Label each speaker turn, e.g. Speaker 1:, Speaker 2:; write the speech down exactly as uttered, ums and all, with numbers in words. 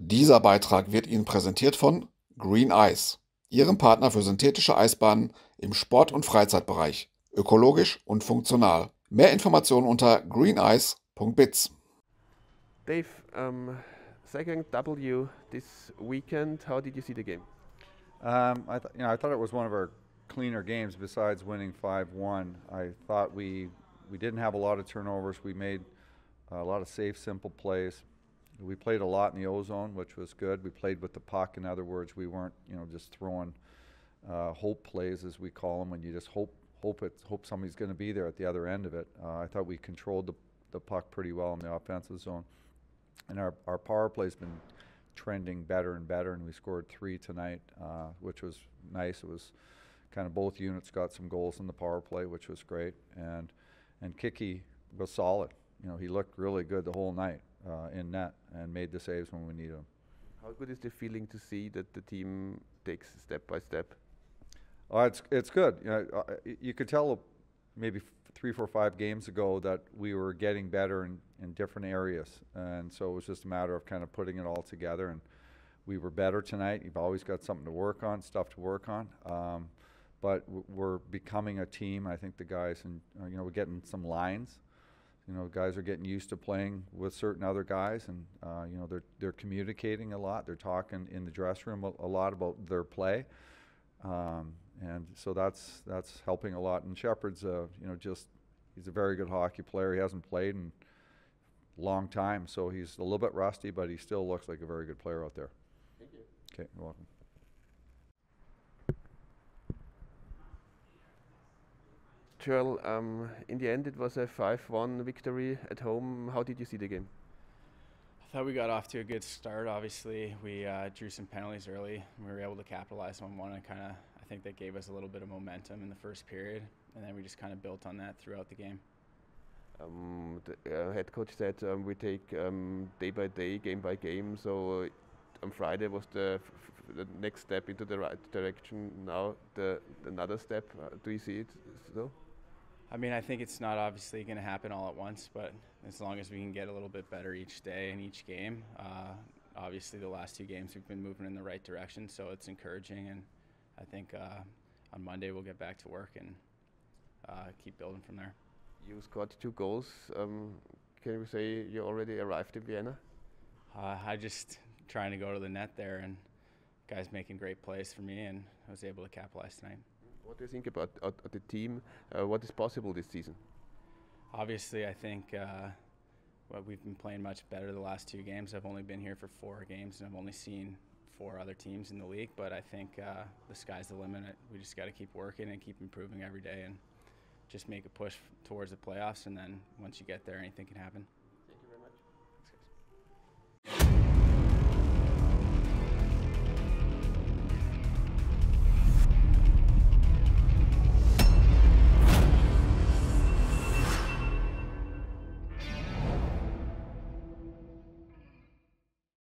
Speaker 1: Dieser Beitrag wird Ihnen präsentiert von Green Ice, Ihrem Partner für synthetische Eisbahnen im Sport- und Freizeitbereich. Ökologisch und funktional. Mehr Informationen unter greenice punkt biz.
Speaker 2: Dave, um, second W this weekend. How did you see the game?
Speaker 3: Um, I, th- you know, I thought it was one of our cleaner games. Besides winning five one, I thought we we didn't have a lot of turnovers. We made a lot of safe, simple plays. We played a lot in the O-zone, which was good. We played with the puck. In other words, we weren't, you know, just throwing uh, hope plays, as we call them, when you just hope hope it hope somebody's going to be there at the other end of it. Uh, I thought we controlled the the puck pretty well in the offensive zone, and our our power play's been trending better and better, and we scored three tonight, uh, which was nice. It was kind of both units got some goals in the power play, which was great, and and Kiki was solid. You know, he looked really good the whole night uh, in net and made the saves when we needed them.
Speaker 2: How good is the feeling to see that the team takes step by step?
Speaker 3: Uh, it's it's good. You know, uh, you could tell maybe f- three, four, five games ago that we were getting better in, in different areas, and so it was just a matter of kind of putting it all together. And we were better tonight. You've always got something to work on, stuff to work on, um, but w- we're becoming a team. I think the guys, and uh, you know, we're getting some lines. You know, guys are getting used to playing with certain other guys, and uh, you know, they're they're communicating a lot. They're talking in the dressing room a, a lot about their play. Um, and so that's that's helping a lot. And Shepard's, uh, you know, just he's a very good hockey player. He hasn't played in a long time, so he's a little bit rusty, but he still looks like a very good player out there.
Speaker 2: Thank you.
Speaker 3: Okay, you're welcome.
Speaker 2: Joel, um, in the end it was a five one victory at home. How did you see the game?
Speaker 4: I thought we got off to a good start. Obviously, we uh, drew some penalties early. We were able to capitalize on one, and kind of, I think that gave us a little bit of momentum in the first period, and then we just kind of built on that throughout the game.
Speaker 2: Um, the uh, head coach said um, we take um, day by day, game by game. So uh, on Friday was the, f- f- the next step into the right direction. Now the another step. Uh, do you see it still?
Speaker 4: I mean, I think it's not obviously going to happen all at once, but as long as we can get a little bit better each day and each game, uh, obviously the last two games we've been moving in the right direction, so it's encouraging, and I think uh, on Monday we'll get back to work and uh, keep building from there.
Speaker 2: You scored two goals. Um, can you say you already arrived in Vienna?
Speaker 4: Uh, I just trying to go to the net there, and guys making great plays for me, and I was able to capitalize tonight.
Speaker 2: What do you think about uh, the team? Uh, what is possible this season?
Speaker 4: Obviously, I think uh, well, we've been playing much better the last two games. I've only been here for four games, and I've only seen four other teams in the league. But I think uh, the sky's the limit. We just got to keep working and keep improving every day, and just make a push towards the playoffs. And then once you get there, anything can happen.